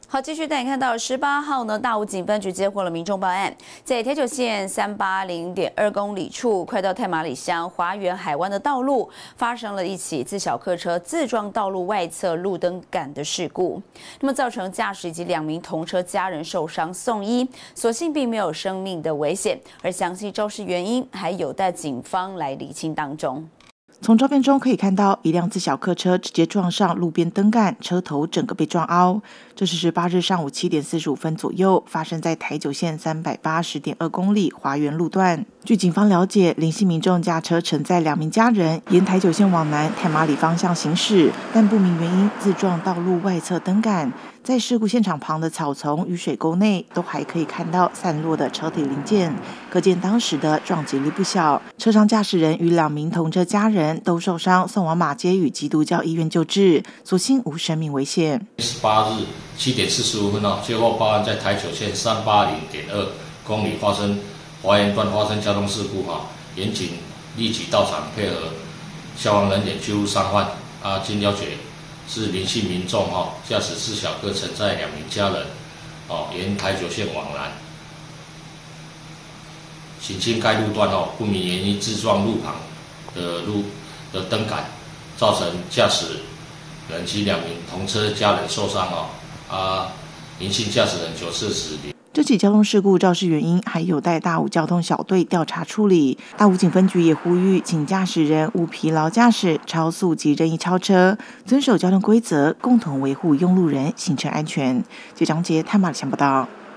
好，继续带你看到18号呢，大武警分局接获了民众报案，在台九线380.2公里处，快到太麻里乡华园海湾的道路，发生了一起自小客车自撞道路外侧路灯杆的事故，那么造成驾驶以及2名同车家人受伤送医，所幸并没有生命的危险，而详细肇事原因还有待警方来厘清当中。 从照片中可以看到，一辆自小客车直接撞上路边灯杆，车头整个被撞凹。这是18日上午7点45分左右，发生在台九线380.2公里华园路段。据警方了解，林姓民众驾车承载2名家人，沿台九线往南太麻里方向行驶，但不明原因自撞道路外侧灯杆。在事故现场旁的草丛与水沟内，都还可以看到散落的车体零件，可见当时的撞击力不小。车上驾驶人与2名同车家人都受伤，送往马偕与基督教医院救治，所幸无生命危险。 18日7点45分接获报案，在台九线380.2公里华园段发生交通事故民警立即到场配合消防人员救护伤患。经了解，是林姓民众驾驶自小客承载2名家人沿台九线往南，行经该路段不明原因自撞路旁的灯杆，造成驾驶人及2名同车家人受伤林姓驾驶人9次死亡。 这起交通事故肇事原因还有待大武交通小队调查处理。大武警分局也呼吁，请驾驶人勿疲劳驾驶、超速及任意超车，遵守交通规则，共同维护用路人行车安全。记者张杰太麻里乡报道。